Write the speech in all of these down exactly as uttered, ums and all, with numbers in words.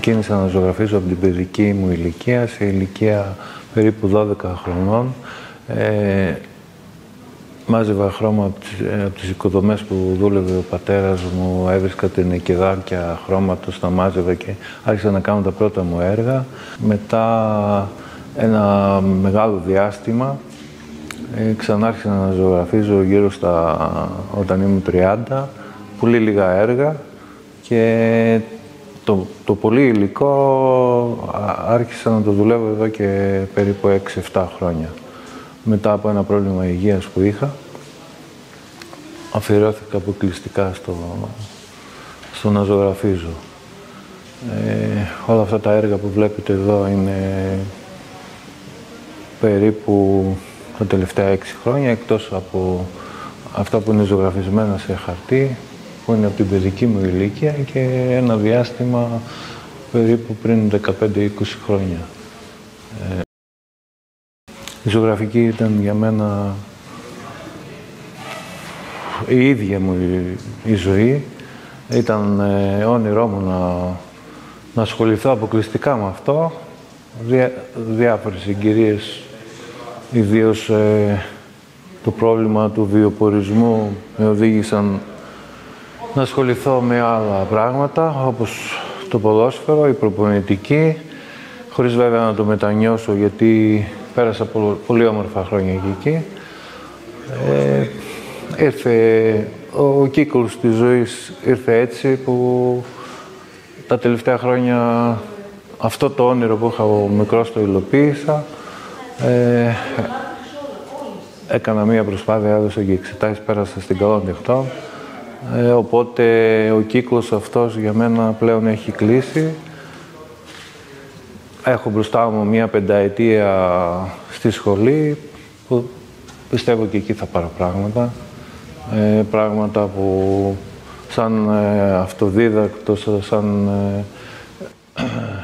ξεκίνησα να ζωγραφίζω από την παιδική μου ηλικία, σε ηλικία περίπου δώδεκα χρονών. Ε, μάζευα χρώμα από τις, από τις οικοδομές που δούλευε ο πατέρας μου, έβρισκα την οικεδάκια χρώματος, τα μάζευα και άρχισα να κάνω τα πρώτα μου έργα. Μετά ένα μεγάλο διάστημα ε, ξανάρχισα να ζωγραφίζω γύρω στα όταν ήμουν τριάντα, πολύ λίγα έργα και το, το πολύ υλικό άρχισα να το δουλεύω εδώ και περίπου έξι εφτά χρόνια. Μετά από ένα πρόβλημα υγείας που είχα, αφιερώθηκα αποκλειστικά στο, στο να ζωγραφίζω. Ε, όλα αυτά τα έργα που βλέπετε εδώ είναι περίπου τα τελευταία έξι χρόνια, εκτός από αυτά που είναι ζωγραφισμένα σε χαρτί, που είναι από την παιδική μου ηλικία και ένα διάστημα περίπου πριν δεκαπέντε είκοσι χρόνια. Ε, η ζωγραφική ήταν για μένα η ίδια μου η, η ζωή. Ήταν ε, όνειρό μου να, να ασχοληθώ αποκλειστικά με αυτό. Διά, διάφορες συγκυρίες, ιδίως ε, το πρόβλημα του βιοπορισμού με οδήγησαν να ασχοληθώ με άλλα πράγματα, όπως το ποδόσφαιρο, η προπονητική, χωρίς βέβαια να το μετανιώσω, γιατί πέρασα πο, πολύ όμορφα χρόνια και εκεί. Ε, ήρθε, ο κύκλος της ζωής ήρθε έτσι, που τα τελευταία χρόνια αυτό το όνειρο που είχα ο μικρός το υλοποίησα. Ε, έκανα μία προσπάθεια, έδωσα και εξετάσεις, πέρασα στην καλών τεχνών. Ε, οπότε ο κύκλος αυτός για μένα πλέον έχει κλείσει. Έχω μπροστά μου μία πενταετία στη σχολή, που πιστεύω και εκεί θα πάρω πράγματα. Ε, πράγματα που σαν ε, αυτοδίδακτος, σαν ε, ε,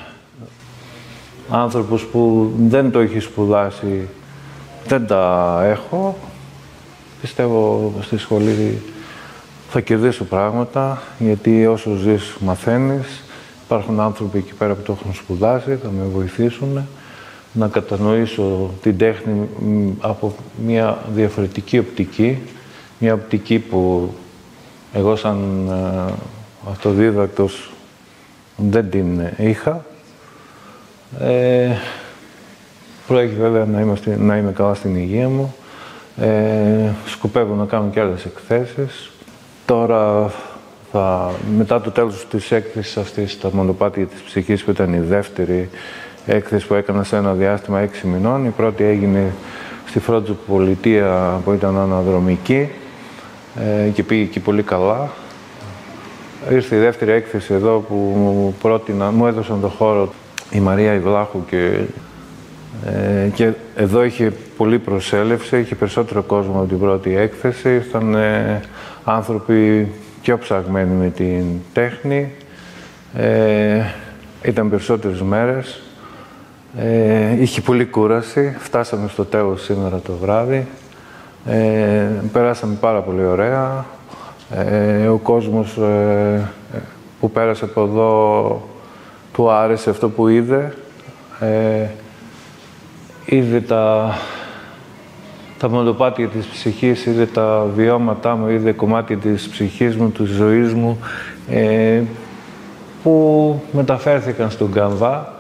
άνθρωπος που δεν το έχει σπουδάσει, δεν τα έχω. Πιστεύω στη σχολή θα κερδίσω πράγματα, γιατί όσο ζεις μαθαίνεις. Υπάρχουν άνθρωποι εκεί πέρα που το έχουν σπουδάσει, θα με βοηθήσουν να κατανοήσω την τέχνη από μια διαφορετική οπτική. Μια οπτική που εγώ σαν ε, αυτοδίδακτος δεν την είχα. Ε, προέχει βέβαια να είμαι, να είμαι καλά στην υγεία μου. Ε, σκοπεύω να κάνω και άλλες εκθέσεις. Τώρα, θα, μετά το τέλος της έκθεσης αυτής, τα μονοπάτια της ψυχής, που ήταν η δεύτερη έκθεση που έκανα σε ένα διάστημα έξι μηνών, η πρώτη έγινε στη Φρόντζο Πολιτεία, που ήταν αναδρομική ε, και πήγε εκεί πολύ καλά. Ήρθε η δεύτερη έκθεση εδώ που μου, πρότεινα, μου έδωσαν το χώρο η Μαρία Ιβλάχου και, ε, και εδώ είχε πολύ προσέλευση, είχε περισσότερο κόσμο από την πρώτη έκθεση. Ήρθαν ε, άνθρωποι πιο ψαγμένοι με την τέχνη. Ε, ήταν περισσότερες μέρες. Ε, είχε πολύ κούραση. Φτάσαμε στο τέλος σήμερα το βράδυ. Ε, περάσαμε πάρα πολύ ωραία. Ε, ο κόσμος ε, που πέρασε από εδώ του άρεσε αυτό που είδε. Ε, είδε τα, τα μονοπάτια της ψυχής, είδε τα βιώματά μου, είδε κομμάτι της ψυχής μου, της ζωής μου, ε, που μεταφέρθηκαν στον καμβά.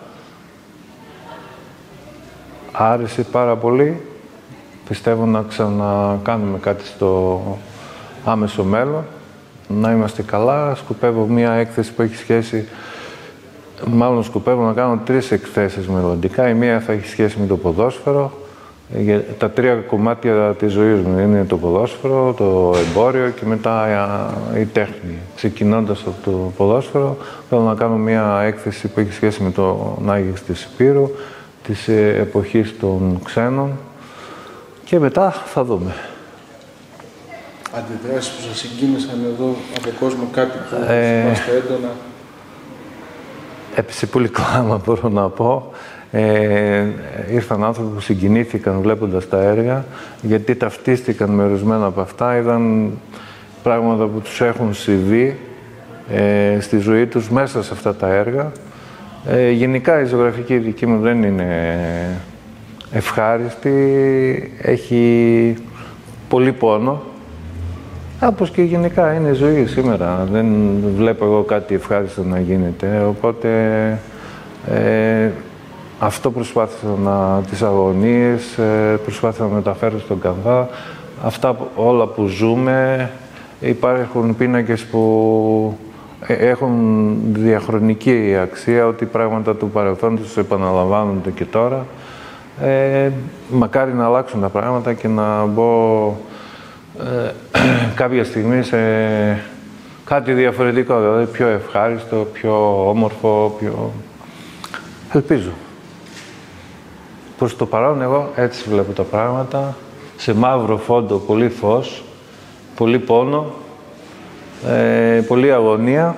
Άρεσε πάρα πολύ. Πιστεύω να ξανακάνουμε κάτι στο άμεσο μέλλον, να είμαστε καλά. Σκοπεύω μία έκθεση που έχει σχέση, μάλλον σκοπεύω να κάνω τρεις εκθέσεις μελλοντικά. Η μία θα έχει σχέση με το ποδόσφαιρο. Τα τρία κομμάτια της ζωής μου είναι το ποδόσφαιρο, το εμπόριο και μετά η τέχνη. Ξεκινώντας από το ποδόσφαιρο, θέλω να κάνω μία έκθεση που έχει σχέση με τον Άγιος της Υπήρου, της εποχής των ξένων, και μετά θα δούμε. Αντιδράσεις που σας συγκίνησαν εδώ από κόσμο, κάτι που ε, θυμάστε έντονα? Επισυπουλικό, άμα μπορώ να πω. Ε, ήρθαν άνθρωποι που συγκινήθηκαν βλέποντας τα έργα, γιατί ταυτίστηκαν με ορισμένα από αυτά. Είδαν πράγματα που τους έχουν συμβεί ε, στη ζωή τους μέσα σε αυτά τα έργα Ε, γενικά η ζωγραφική δική μου δεν είναι ευχάριστη, έχει πολύ πόνο. Όπως και γενικά είναι ζωή σήμερα, δεν βλέπω εγώ κάτι ευχάριστο να γίνεται, οπότε ε, αυτό προσπάθησα να, τις αγωνίες, ε, προσπάθησα να μεταφέρω στον κανβά. Αυτά όλα που ζούμε, υπάρχουν πίνακες που έχουν διαχρονική αξία, ότι πράγματα του παρελθόντος επαναλαμβάνονται και τώρα. Ε, μακάρι να αλλάξουν τα πράγματα και να μπω ε, κάποια στιγμή σε κάτι διαφορετικό, δηλαδή πιο ευχάριστο, πιο όμορφο, πιο... Ελπίζω. Προς το παρόν εγώ έτσι βλέπω τα πράγματα, σε μαύρο φόντο, πολύ φως, πολύ πόνο, ε, πολλή αγωνία,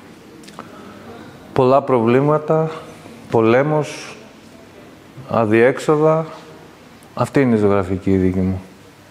πολλά προβλήματα, πολέμος, αδιέξοδα. Αυτή είναι η ζωγραφική δική μου.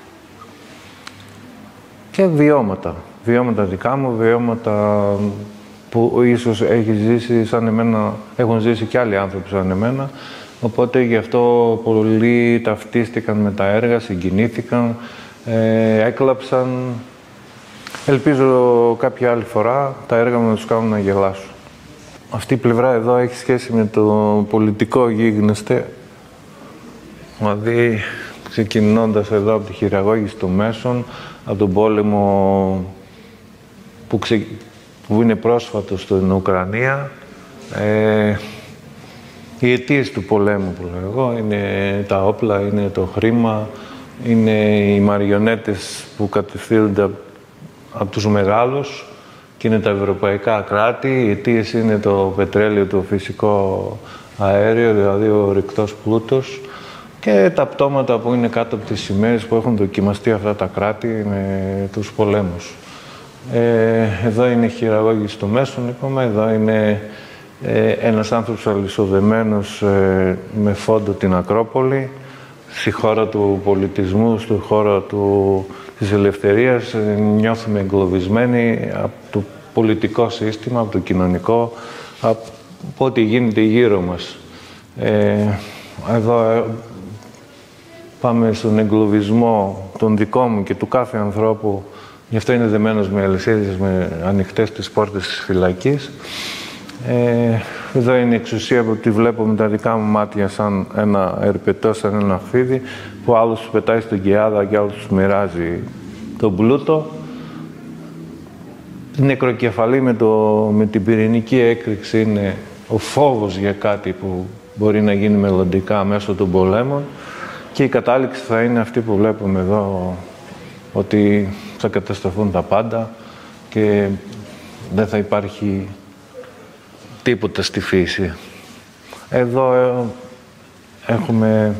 Και βιώματα. Βιώματα δικά μου, βιώματα που ίσως έχει ζήσει σαν εμένα, έχουν ζήσει και άλλοι άνθρωποι σαν εμένα. Οπότε γι' αυτό πολλοί ταυτίστηκαν με τα έργα, συγκινήθηκαν, ε, έκλαψαν. Ελπίζω κάποια άλλη φορά τα έργα μου να τους κάνουν να γελάσουν. Αυτή η πλευρά εδώ έχει σχέση με το πολιτικό γίγνεσθε. Δηλαδή, ξεκινώντας εδώ από τη χειραγώγηση των μέσων, από τον πόλεμο που, ξε... που είναι πρόσφατο στην Ουκρανία, ε, οι αιτίες του πολέμου που λέω εγώ είναι τα όπλα, είναι το χρήμα, είναι οι μαριονέτες που κατευθύνονται από τους μεγάλους και είναι τα ευρωπαϊκά κράτη. Οι αιτίες είναι το πετρέλαιο, το φυσικό αέριο, δηλαδή ο ορυκτός πλούτος, και τα πτώματα που είναι κάτω από τις σημαίες που έχουν δοκιμαστεί αυτά τα κράτη με τους πολέμους. Ε, εδώ είναι η χειραγώγηση των μέσων, είπαμε. Εδώ είναι ε, ένας άνθρωπος αλυσοδεμένος ε, με φόντο την Ακρόπολη, στη χώρα του πολιτισμού, στη χώρα του, της ελευθερίας. Ε, νιώθουμε εγκλωβισμένοι από το πολιτικό σύστημα, από το κοινωνικό, από ό,τι γίνεται γύρω μας. Ε, εδώ πάμε στον εγκλωβισμό τον δικό μου και του κάθε ανθρώπου. Γι' αυτό είναι δεμένος με αλυσίδες, με ανοιχτές τις πόρτες της φυλακής. Ε, εδώ είναι η εξουσία που τη βλέπω με τα δικά μου μάτια σαν ένα ερπετό, σαν ένα φίδι, που άλλους τους πετάει στον Κιάδα και άλλους τους μοιράζει τον πλούτο. Η νεκροκεφαλή με, το, με την πυρηνική έκρηξη είναι ο φόβος για κάτι που μπορεί να γίνει μελλοντικά μέσω των πολέμων. Και η κατάληξη θα είναι αυτή που βλέπουμε εδώ, ότι θα καταστραφούν τα πάντα και δεν θα υπάρχει τίποτα στη φύση. Εδώ έχουμε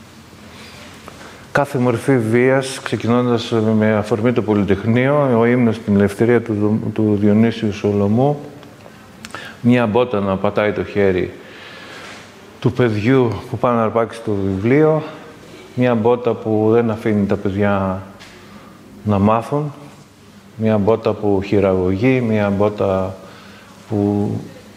κάθε μορφή βίας, ξεκινώντας με αφορμή το Πολυτεχνείο, ο ύμνος στην ελευθερία του, του Διονύσιου Σολομού, μία μπότα να πατάει το χέρι του παιδιού που πάει να αρπάξει το βιβλίο, μία μπότα που δεν αφήνει τα παιδιά να μάθουν, μία μπότα που χειραγωγεί, μία μπότα που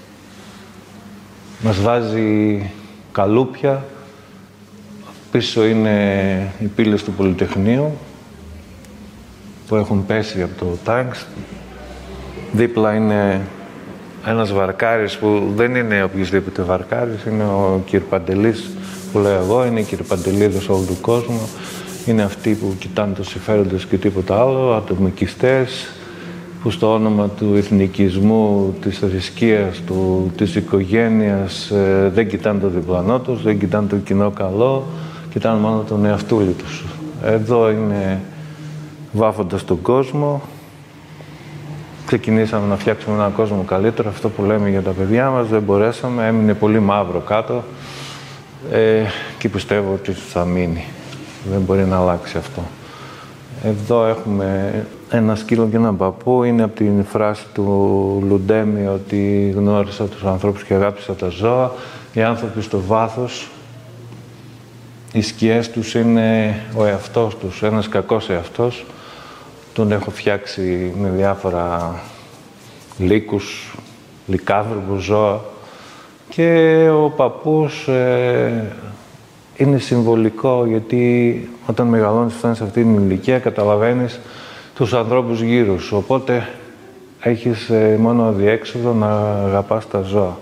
μας βάζει καλούπια. Πίσω είναι οι πύλες του Πολυτεχνείου που έχουν πέσει από το τάγκς. Δίπλα είναι ένας βαρκάρης που δεν είναι οποιοσδήποτε βαρκάρης, είναι ο Κυρπαντελής που λέω εγώ, είναι οι Κυρπαντελίδες όλου του κόσμου. Είναι αυτοί που κοιτάνε τους συμφέροντες και τίποτα άλλο, ατομικιστές, που στο όνομα του εθνικισμού, της θρησκείας, του, της οικογένειας ε, δεν κοιτάνε το διπλανό τους, δεν κοιτάνε το κοινό καλό, κοιτάνε μόνο τον εαυτούλη τους. Εδώ είναι βάφοντας τον κόσμο. Ξεκινήσαμε να φτιάξουμε έναν κόσμο καλύτερο, αυτό που λέμε για τα παιδιά μας, δεν μπορέσαμε, έμεινε πολύ μαύρο κάτω ε, και πιστεύω ότι θα μείνει. Δεν μπορεί να αλλάξει αυτό. Εδώ έχουμε ένα σκύλο και έναν παππού. Είναι από την φράση του Λουντέμι ότι γνώρισα τους ανθρώπους και αγάπησα τα ζώα. Οι άνθρωποι στο βάθος, οι σκιές τους είναι ο εαυτός τους, ένας κακός εαυτός. Τον έχω φτιάξει με διάφορα λύκους, λυκάνθρωπους, ζώα. Και ο παππούς ε, είναι συμβολικό, γιατί όταν μεγαλώνεις, φτάνεις σε αυτή την ηλικία, καταλαβαίνεις τους ανθρώπους γύρω σου. Οπότε έχεις ε, μόνο αδιέξοδο να αγαπάς τα ζώα.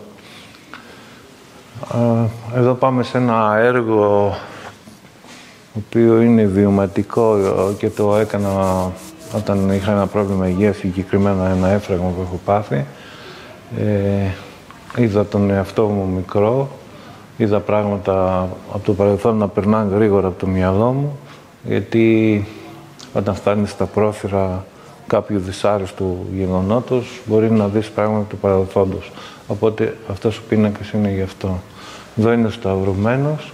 Ε, εδώ πάμε σε ένα έργο το οποίο είναι βιωματικό και το έκανα όταν είχα ένα πρόβλημα υγείας, συγκεκριμένα ένα έφραγμα που έχω πάθει. Ε, είδα τον εαυτό μου μικρό, είδα πράγματα από το παρελθόν να περνάνε γρήγορα από το μυαλό μου, γιατί όταν φτάνεις στα πρόθυρα κάποιου δυσάρεστου γεγονότος, μπορεί να δεις πράγματα του παρελθόντος. Οπότε αυτός ο πίνακας είναι γι' αυτό. Εδώ είναι ο σταυρωμένος.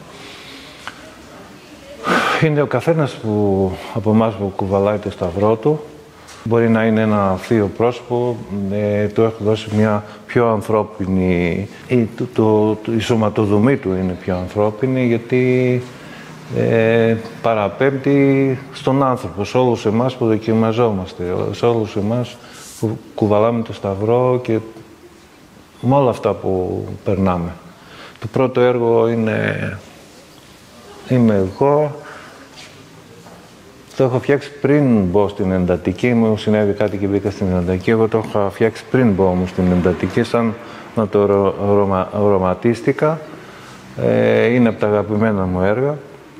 Είναι ο καθένας που, από εμάς που κουβαλάει το σταυρό του. Μπορεί να είναι ένα θείο πρόσωπο, ε, του έχω δώσει μια πιο ανθρώπινη... Η, το, το, το, η σωματοδομή του είναι πιο ανθρώπινη, γιατί ε, παραπέμπτει στον άνθρωπο, σε όλους εμάς που δοκιμαζόμαστε, σε όλους εμάς που κουβαλάμε το σταυρό και με όλα αυτά που περνάμε. Το πρώτο έργο είναι... Είμαι εγώ. Το έχω φτιάξει πριν μπω στην εντατική, μου συνέβη κάτι και μπήκα στην εντατική. Εγώ το έχω φτιάξει πριν μπω όμως στην εντατική, σαν να το ρο, ρωμα, οραματίστηκα. Ε, είναι από τα αγαπημένα μου έργα.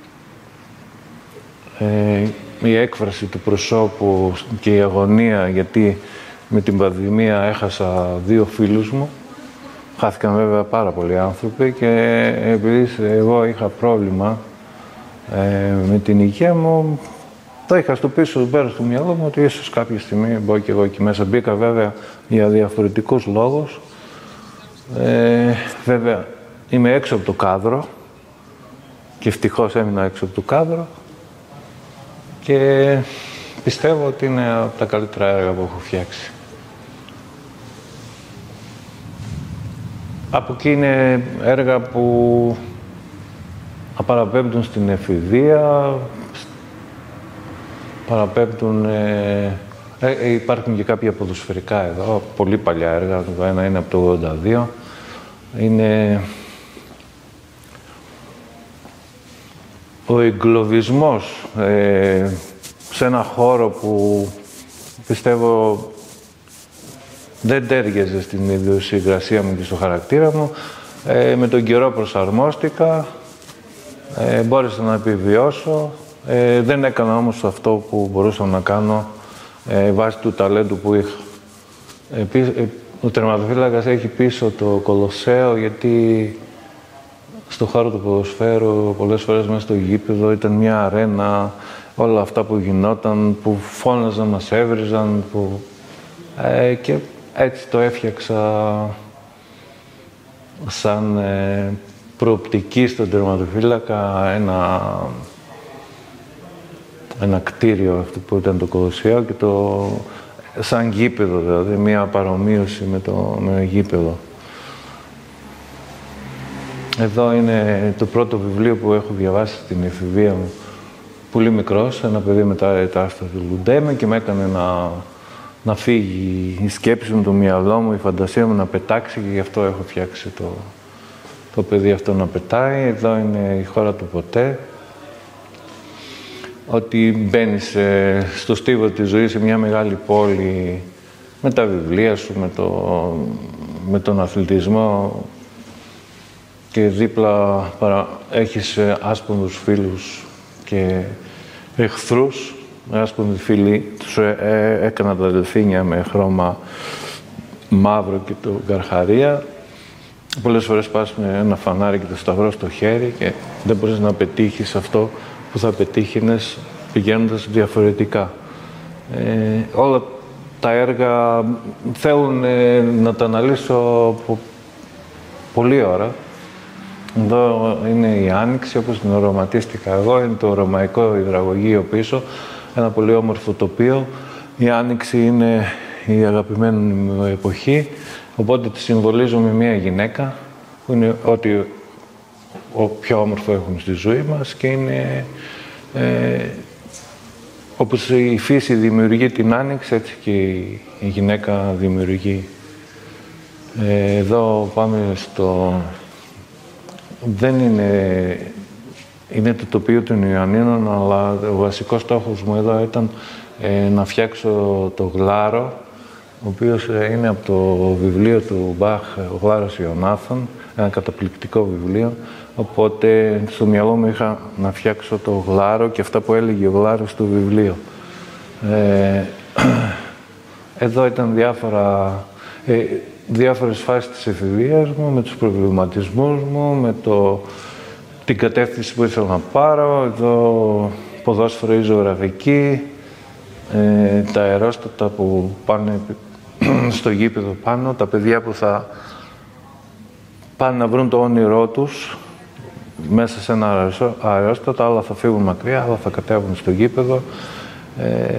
Ε, η έκφραση του προσώπου και η αγωνία, γιατί με την πανδημία έχασα δύο φίλους μου. Χάθηκαν βέβαια πάρα πολλοί άνθρωποι και επειδή εγώ είχα πρόβλημα ε, με την υγεία μου, το είχα στο πίσω μέρος του μυαλό μου ότι ίσως κάποια στιγμή μπω και εγώ εκεί μέσα. Μπήκα βέβαια για διαφορετικούς λόγους. Ε, βέβαια είμαι έξω από το κάδρο και ευτυχώς έμεινα έξω από το κάδρο και πιστεύω ότι είναι από τα καλύτερα έργα που έχω φτιάξει. Από εκεί είναι έργα που παραπέμπτουν στην εφηβεία, παραπέμπτουν... Ε, ε, υπάρχουν και κάποια ποδοσφαιρικά εδώ, πολύ παλιά έργα. Το ένα είναι από το ογδόντα δύο. Είναι ο εγκλωβισμός ε, σε ένα χώρο που πιστεύω δεν τέριαζε στην ιδιοσυγκρασία μου και στο χαρακτήρα μου. Ε, με τον καιρό προσαρμόστηκα, ε, μπόρεσα να επιβιώσω. Ε, δεν έκανα όμως αυτό που μπορούσα να κάνω ε, βάσει του ταλέντου που είχα. Ε, ε, ο τερματοφύλακας έχει πίσω το Κολοσσέο, γιατί στο χώρο του ποδοσφαίρου πολλές φορές μέσα στο γήπεδο ήταν μια αρένα, όλα αυτά που γινόταν, που φώναζαν, μας έβριζαν, που... Ε, και έτσι το έφτιαξα σαν ε, προοπτική στον τερματοφύλακα, ένα, ένα κτίριο αυτό που ήταν το Κολοσσέο και το σαν γήπεδο, δηλαδή μια παρομοίωση με το με γήπεδο. Εδώ είναι το πρώτο βιβλίο που έχω διαβάσει στην εφηβεία μου. Πολύ μικρός, ένα παιδί μετά τα άστα του Λουντέμε και με έκανε να, να φύγει η σκέψη μου, το μυαλό μου, η φαντασία μου να πετάξει και γι' αυτό έχω φτιάξει το, το παιδί αυτό να πετάει. Εδώ είναι η χώρα του ποτέ. Ότι μπαίνεις ε, στο στίβο της ζωής σε μια μεγάλη πόλη με τα βιβλία σου, με, το, με τον αθλητισμό και δίπλα παρα, έχεις ε, άσπονδους φίλους και εχθρούς. Άσπονδοι φίλοι, τους ε, ε, έκανα τα δελφίνια με χρώμα μαύρο και το καρχαρία. Πολλές φορές πας με ένα φανάρι και το σταυρό στο χέρι και δεν μπορείς να πετύχεις αυτό που θα πετύχαινες πηγαίνοντας διαφορετικά. Ε, όλα τα έργα θέλουν ε, να τα αναλύσω από πολλή ώρα. Εδώ είναι η Άνοιξη, όπως την οραματίστηκα εγώ, είναι το ρωμαϊκό υδραγωγείο πίσω, ένα πολύ όμορφο τοπίο. Η Άνοιξη είναι η αγαπημένη μου εποχή, οπότε τη συμβολίζω με μία γυναίκα, που είναι ό,τι ο πιο όμορφο έχουν στη ζωή μας και είναι ε, όπως η φύση δημιουργεί την Άνοιξη, έτσι και η, η γυναίκα δημιουργεί Ε, εδώ πάμε στο... Δεν είναι... Είναι το τοπίο των Ιωαννίνων, αλλά ο βασικός στόχος μου εδώ ήταν ε, να φτιάξω το γλάρο, ο οποίος ε, είναι από το βιβλίο του Μπαχ, ο Γλάρος Ιωνάθων, ένα καταπληκτικό βιβλίο. Οπότε στο μυαλό μου είχα να φτιάξω το γλάρο και αυτά που έλεγε ο γλάρος του βιβλίου. Ε, εδώ ήταν διάφορα, ε, διάφορες φάσεις της εφηβείας μου, με τους προβληματισμούς μου, με το, την κατεύθυνση που ήθελα να πάρω. Εδώ ποδόσφαιρο ή ζωγραφική, ε, τα αερόστατα που πάνε στο γήπεδο πάνω, τα παιδιά που θα πάνε να βρουν το όνειρό τους μέσα σε ένα αερόστατο, άλλα θα φύγουν μακριά, άλλα θα κατέβουν στο γήπεδο. Ε,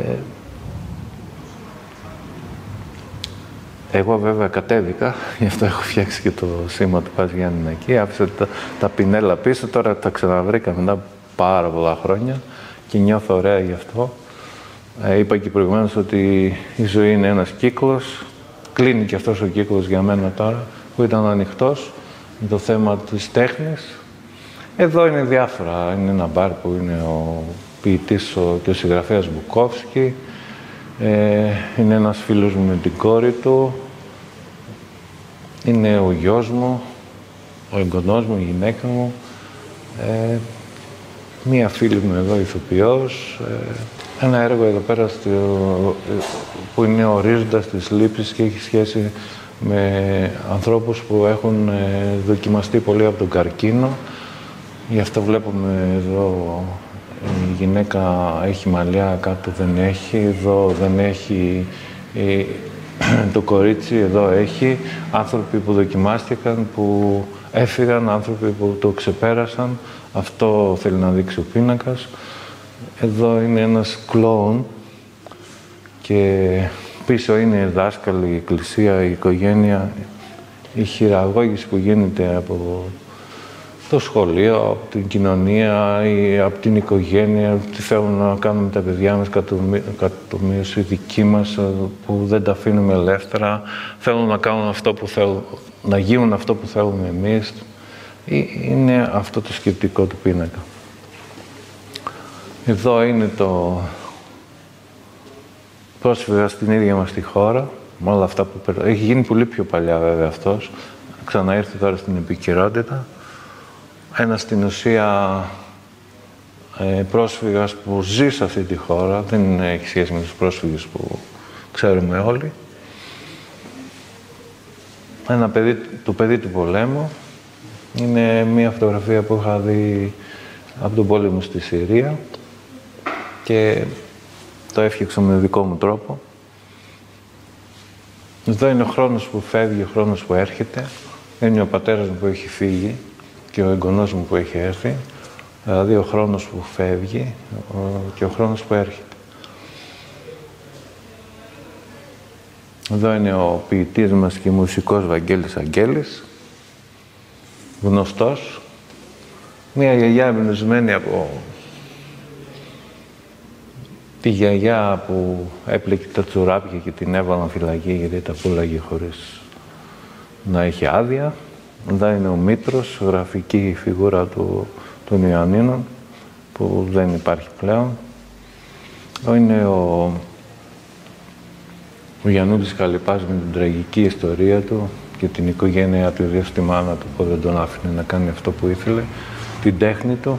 εγώ βέβαια κατέβηκα, γι' αυτό έχω φτιάξει και το σήμα του Πας Γιάννηνα εκεί. Άφησα τα, τα πινέλα πίσω, τώρα τα ξαναβρήκα μετά πάρα πολλά χρόνια και νιώθω ωραία γι' αυτό. Ε, είπα και προηγουμένως ότι η ζωή είναι ένας κύκλος. Κλείνει και αυτός ο κύκλος για μένα τώρα, που ήταν ανοιχτός, με το θέμα της τέχνης. Εδώ είναι διάφορα. Είναι ένα μπαρ που είναι ο ποιητής ο, και ο συγγραφέας Μπουκόφσκι. Ε, είναι ένας φίλος μου με την κόρη του. Είναι ο γιος μου, ο εγγονός μου, η γυναίκα μου. Ε, μία φίλη μου εδώ, ηθοποιός. Ε, ένα έργο εδώ πέρα στο, που είναι ο ορίζοντας της λήψης και έχει σχέση με ανθρώπους που έχουν ε, δοκιμαστεί πολύ από τον καρκίνο. Γι' αυτό βλέπουμε εδώ η γυναίκα έχει μαλλιά, κάτω δεν έχει, εδώ δεν έχει, ε, το κορίτσι εδώ έχει. Άνθρωποι που δοκιμάστηκαν, που έφυγαν, άνθρωποι που το ξεπέρασαν. Αυτό θέλει να δείξει ο πίνακας. Εδώ είναι ένας κλόουν και πίσω είναι δάσκαλοι, η εκκλησία, η οικογένεια, η χειραγώγηση που γίνεται από το σχολείο, από την κοινωνία ή από την οικογένεια, τι θέλουν να κάνουμε τα παιδιά μας, κατομοίωση δική μας, που δεν τα αφήνουμε ελεύθερα, θέλουν να κάνουν αυτό που θέλουν, να γίνουν αυτό που θέλουμε εμείς. Είναι αυτό το σκεπτικό του πίνακα. Εδώ είναι το πρόσφυγα στην ίδια μας τη χώρα, με όλα αυτά που περνάει. Έχει γίνει πολύ πιο παλιά βέβαια αυτός, ξαναήρθε τώρα στην επικαιρότητα. Ένας στην ουσία ε, πρόσφυγας που ζει σε αυτή τη χώρα, δεν έχει σχέση με τους πρόσφυγες που ξέρουμε όλοι. Ένα παιδί, το παιδί του πολέμου. Είναι μία φωτογραφία που είχα δει από τον πόλεμο στη Συρία και το έφτιαξα με δικό μου τρόπο. Εδώ είναι ο χρόνος που φεύγει, ο χρόνος που έρχεται. Είναι ο πατέρας μου που έχει φύγει και ο εγγονός μου που έχει έρθει. Δηλαδή ο χρόνος που φεύγει και ο χρόνος που έρχεται. Εδώ είναι ο ποιητής μας και μουσικός Βαγγέλης Αγγέλης, γνωστός. Μία γιαγιά εμπνευσμένη από τη γιαγιά που έπλεκε τα τσουράπια και την έβαλαν φυλακή γιατί τα πούλαγε χωρίς να έχει άδεια. Εδώ είναι ο Μήτρος, γραφική φιγούρα του, των Ιωαννίνων, που δεν υπάρχει πλέον. Εδώ είναι ο, ο Γιαννούλης Καλυπάς με την τραγική ιστορία του και την οικογένειά του, ιδίως τη μάνα του που δεν τον άφηνε να κάνει αυτό που ήθελε, την τέχνη του.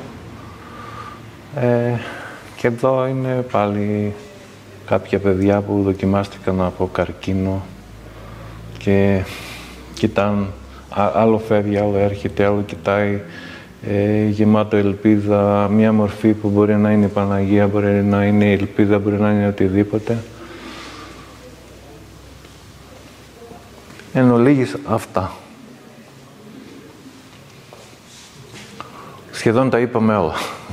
Ε, και εδώ είναι πάλι κάποια παιδιά που δοκιμάστηκαν από καρκίνο και κοιτάνε, άλλο φεύγει, άλλο έρχεται, άλλο κοιτάει, ε, γεμάτο ελπίδα, μια μορφή που μπορεί να είναι η Παναγία, μπορεί να είναι η ελπίδα, μπορεί να είναι οτιδήποτε. Εν ολίγης αυτά. Σχεδόν τα είπαμε όλα.